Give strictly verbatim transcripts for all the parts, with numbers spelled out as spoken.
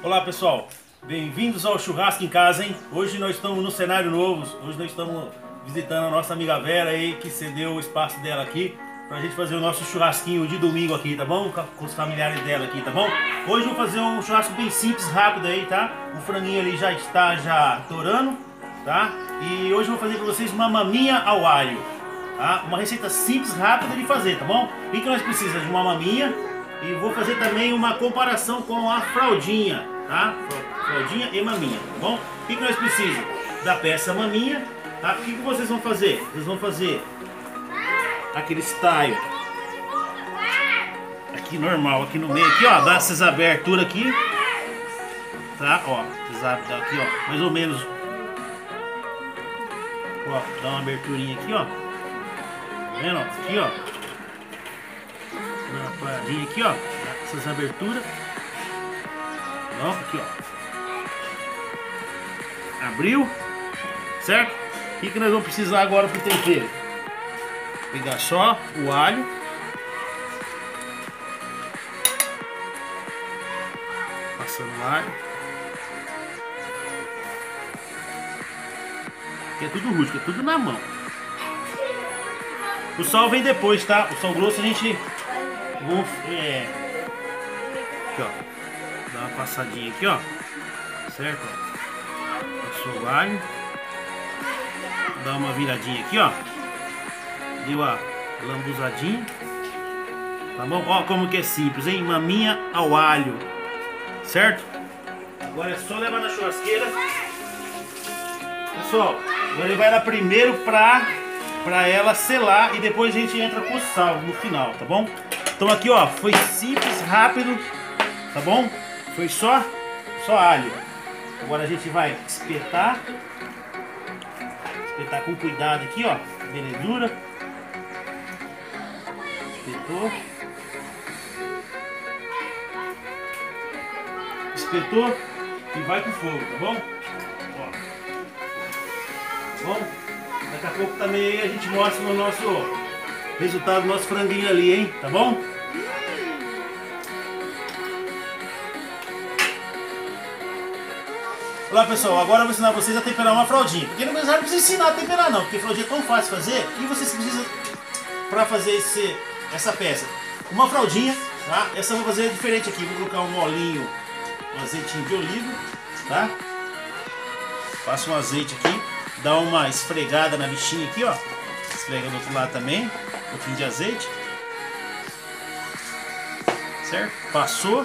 Olá pessoal, bem-vindos ao Churrasco em Casa, hein? Hoje nós estamos no cenário novo, hoje nós estamos visitando a nossa amiga Vera aí, que cedeu o espaço dela aqui pra gente fazer o nosso churrasquinho de domingo aqui, tá bom? Com os familiares dela aqui, tá bom? Hoje eu vou fazer um churrasco bem simples, rápido aí, tá? O franguinho ali já está já torando, tá? E hoje eu vou fazer pra vocês uma maminha ao alho, tá? Uma receita simples, rápida de fazer, tá bom? O que nós precisamos? De uma maminha. E vou fazer também uma comparação com a fraldinha, tá? Fraldinha e maminha, tá bom? O que, que nós precisamos? Da peça maminha, tá? O que, que vocês vão fazer? Vocês vão fazer aquele style aqui normal, aqui no meio, aqui ó, dá essas aberturas aqui, tá? Ó, dá aqui ó, mais ou menos, ó, dá uma aberturinha aqui ó, tá vendo? Aqui ó. Uma paradinha aqui, ó, essas aberturas. Ó, aqui, ó. Abriu, certo? O que, que nós vamos precisar agora pro tempero? Pegar só o alho. Passando o alho. Aqui é tudo rústico, é tudo na mão. O sal vem depois, tá? O sal grosso a gente... Vou, é, aqui ó, dá uma passadinha aqui ó, certo? Passou o alho, dá uma viradinha aqui ó, deu a lambuzadinha, tá bom? Ó como que é simples, hein? Maminha ao alho, certo? Agora é só levar na churrasqueira, pessoal. Vou levar ela primeiro pra, pra ela selar e depois a gente entra com o sal no final, tá bom? Então aqui ó, foi simples, rápido, tá bom? Foi só, só alho. Agora a gente vai espetar. Espetar com cuidado aqui ó, belezura. Espetou. Espetou e vai com fogo, tá bom? Ó. Tá bom? Daqui a pouco também a gente mostra no nosso... resultado do nosso franguinho ali, hein? Tá bom? Olá pessoal, agora eu vou ensinar vocês a temperar uma fraldinha. Porque não precisa ensinar a temperar não, porque fraldinha é tão fácil de fazer. O que vocês precisam para fazer esse, essa peça? Uma fraldinha, tá? Essa eu vou fazer diferente aqui. Vou colocar um molinho, um azeitinho de oliva, tá? Passo um azeite aqui, dá uma esfregada na bichinha aqui, ó. Esfrega do outro lado também. Um pouquinho de azeite, certo? Passou,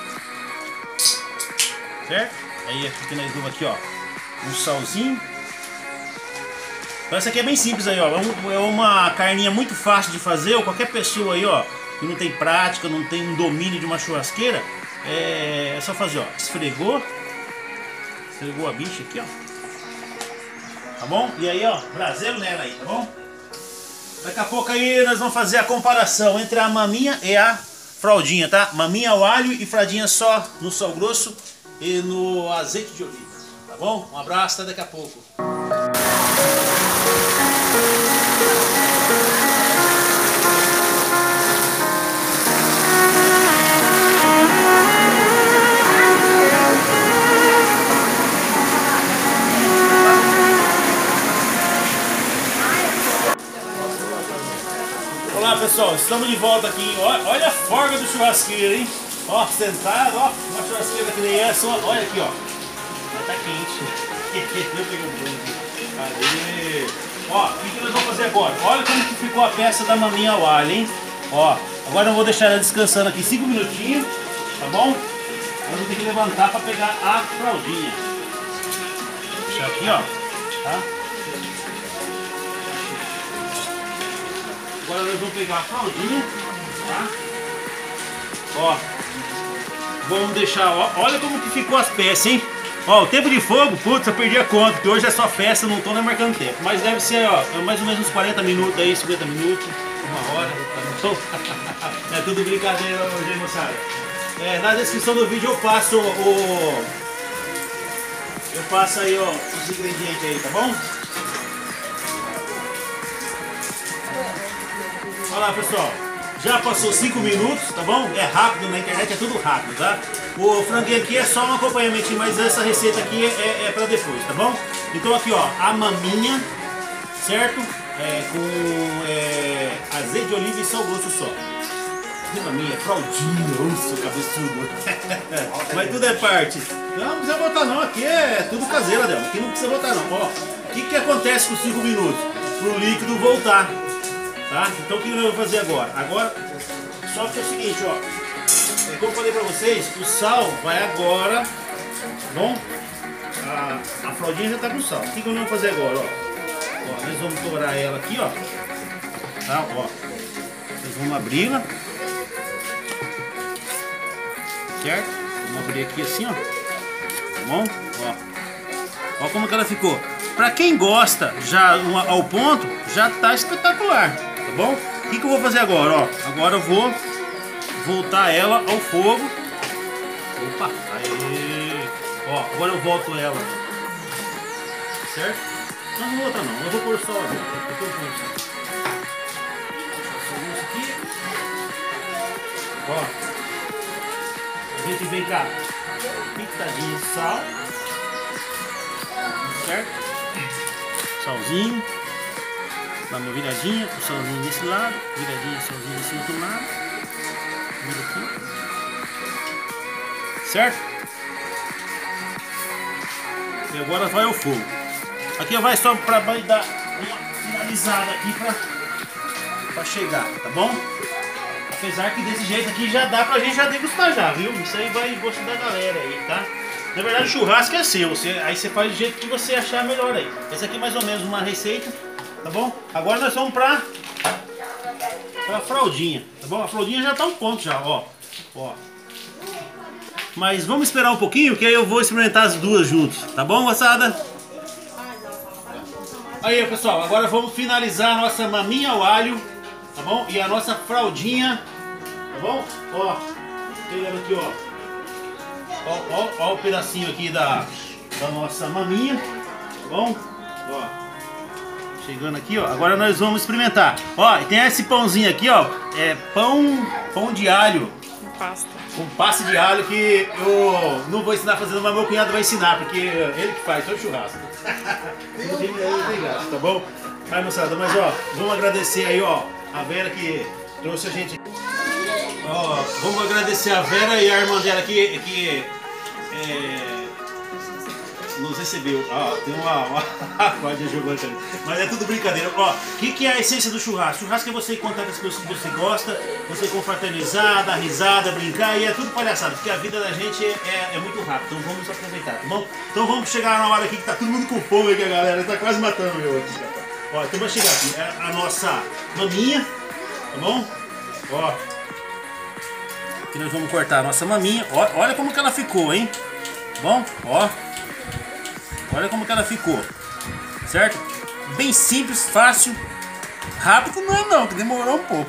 certo? Aí aqui que nós vamos aqui, ó, um salzinho. Então essa aqui é bem simples aí, ó. É uma carninha muito fácil de fazer. Ou qualquer pessoa aí, ó, que não tem prática, não tem um domínio de uma churrasqueira, é, é só fazer, ó. Esfregou, esfregou a bicha aqui, ó. Tá bom? E aí, ó, braseiro nela aí, tá bom? Daqui a pouco aí nós vamos fazer a comparação entre a maminha e a fraldinha, tá? Maminha ao alho e fraldinha só no sal grosso e no azeite de oliva, tá bom? Um abraço, até daqui a pouco. Olá pessoal, estamos de volta aqui. Olha a forma do churrasqueiro, hein? Ó, sentado, ó, uma churrasqueira que nem essa, ó. Olha aqui, ó. Tá quente. Eu peguei um pouco. Cadê? Ó, o que, que nós vamos fazer agora? Olha como que ficou a peça da maminha ao alho, hein? Ó, agora eu vou deixar ela descansando aqui cinco minutinhos, tá bom? Eu vou ter que levantar para pegar a fraldinha. Deixar aqui, ó, tá? Agora nós vamos pegar a fraldinha, tá? Ó, vamos deixar, ó, olha como que ficou as peças, hein? Ó, o tempo de fogo, putz, eu perdi a conta, porque hoje é só peça, não tô nem marcando tempo. Mas deve ser, ó, mais ou menos uns quarenta minutos aí, cinquenta minutos, uma hora, tá bom? É tudo brincadeira hoje, hein, moçada? É, na descrição do vídeo eu passo o... Eu passo aí, ó, os ingredientes aí, tá bom? Olha lá pessoal, já passou cinco minutos, tá bom? É rápido, na internet é tudo rápido, tá? O franguinho aqui é só um acompanhamento, mas essa receita aqui é, é, é pra depois, tá bom? Então aqui ó, a maminha, certo? É, com é, azeite de oliva e sal grosso só. Que maminha, fraldinha, ufa, cabeçudo. Mas tudo é parte. Não, não precisa botar não, aqui é tudo caseiro, Adel. Aqui não precisa botar não. Ó, o que, que acontece com cinco minutos? Pro líquido voltar. Tá? Então o que eu vou fazer agora? Agora, só que é o seguinte, ó. É, como eu falei pra vocês, o sal vai agora, tá bom? A, a fraldinha já tá com sal. O que, que nós vamos fazer agora, ó? Ó, nós vamos dourar ela aqui, ó. Tá, ó. Nós vamos abri-la. Certo? Vamos abrir aqui assim, ó. Tá bom? Ó. Ó como que ela ficou. Pra quem gosta já ao ponto, já tá espetacular. Tá bom? O que, que eu vou fazer agora, ó? Agora eu vou voltar ela ao fogo. Opa! Aê! Ó, agora eu volto ela. Certo? Não, não vou voltar não. Eu vou pôr só agora. Eu vou pôr só. Isso aqui. Ó. A gente vem cá, pitadinho de sal, certo? Salzinho, dá uma viradinha, o salzinho desse lado, viradinha, salzinho desse outro lado, vira aqui, certo? E agora vai ao fogo. Aqui vai só para dar uma finalizada aqui para chegar, tá bom? Apesar que desse jeito aqui já dá pra gente já degustar já, viu? Isso aí vai em gosto da galera aí, tá? Na verdade o churrasco é seu, você, aí você faz do jeito que você achar melhor aí. Essa aqui é mais ou menos uma receita, tá bom? Agora nós vamos pra, pra fraldinha, tá bom? A fraldinha já tá um ponto já, ó. Ó. Mas vamos esperar um pouquinho que aí eu vou experimentar as duas juntos, tá bom, moçada? Aí pessoal, agora vamos finalizar a nossa maminha ao alho, tá bom? E a nossa fraldinha, tá bom? Ó, pegando aqui, ó. Ó, ó, ó o pedacinho aqui da, da nossa maminha, tá bom? Ó, chegando aqui, ó. Agora nós vamos experimentar. Ó, e tem esse pãozinho aqui, ó. É pão, pão de alho. Com pasta. Com pasta de alho que eu não vou ensinar fazendo, mas meu cunhado vai ensinar, porque ele que faz todo churrasco. Não tem graça, tá bom? Vai, moçada, mas ó, vamos agradecer aí, ó, a Vera que trouxe a gente. Ó, vamos agradecer a Vera e a irmã dela que, que é, nos recebeu. Ó, tem uma, uma corda jogando ali. Mas é tudo brincadeira. Ó, o que, que é a essência do churrasco? Churrasco é você contar com as coisas que você gosta, você confraternizar, dar risada, brincar, e é tudo palhaçada, porque a vida da gente é, é, é muito rápida, então vamos aproveitar, tá bom? Então vamos chegar na hora aqui que tá todo mundo com fome aqui, a galera tá quase matando eu aqui. Ó, então vai chegar aqui a, a nossa maminha, tá bom? Ó. Aqui nós vamos cortar a nossa maminha. Ó, olha como que ela ficou, hein? Bom, ó. Olha como que ela ficou. Certo? Bem simples, fácil. Rápido não é não, que demorou um pouco.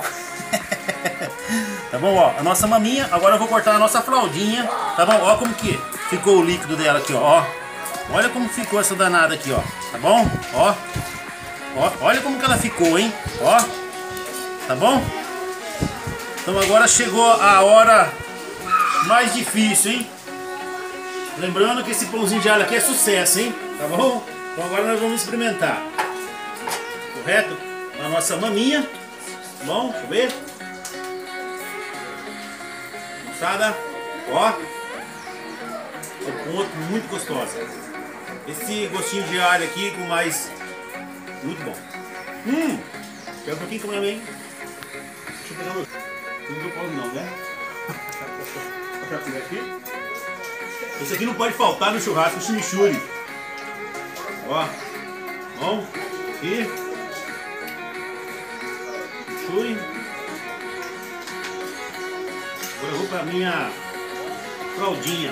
Tá bom, ó. A nossa maminha. Agora eu vou cortar a nossa fraldinha. Tá bom? Ó como que ficou o líquido dela aqui, ó. Olha como ficou essa danada aqui, ó. Tá bom? Ó. Ó. Olha como que ela ficou, hein? Ó. Tá bom? Então agora chegou a hora mais difícil, hein? Lembrando que esse pãozinho de alho aqui é sucesso, hein? Tá bom? Então agora nós vamos experimentar. Correto? A nossa maminha. Tá bom? Deixa eu ver. Moçada. Ó. O ponto muito gostosa. Esse gostinho de alho aqui com mais... Muito bom. Hum! Quer um pouquinho comer bem? Deixa eu pegar meu... Não deu pau não, né? Pra pegar aqui. Esse aqui não pode faltar no churrasco, o chimichurri. Ó. Bom. Aqui. Chimichurri. Agora eu vou pra minha fraldinha.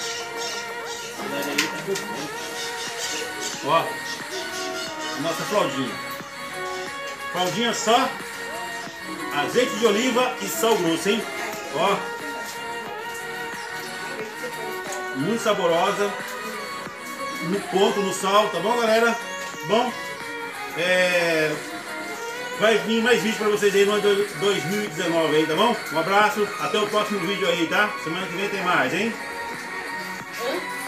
Ó. A nossa fraldinha. Fraldinha só. Azeite de oliva e sal grosso, hein? Ó. Muito saborosa. No ponto, no sal, tá bom, galera? Bom? É... vai vir mais vídeos pra vocês aí no ano de dois mil e dezenove aí, tá bom? Um abraço, até o próximo vídeo aí, tá? Semana que vem tem mais, hein? Hã?